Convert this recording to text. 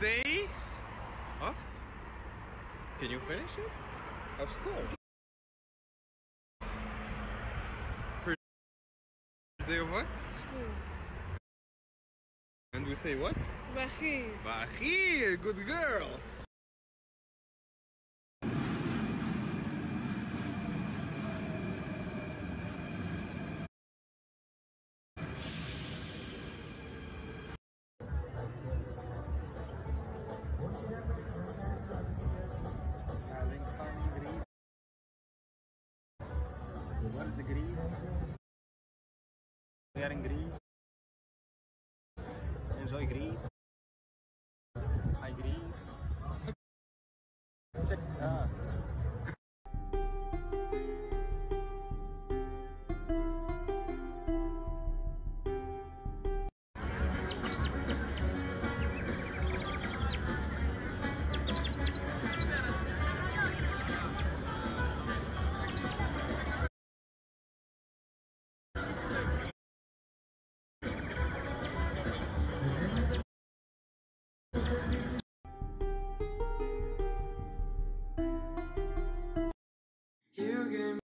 day off? Can you finish it? Of course. First day of what? School. And we say what? Bahir. Bahir, good girl. Having fun in Greece. What's Greece? We are in Greece. Enjoy Greece. Hi Greece. You gave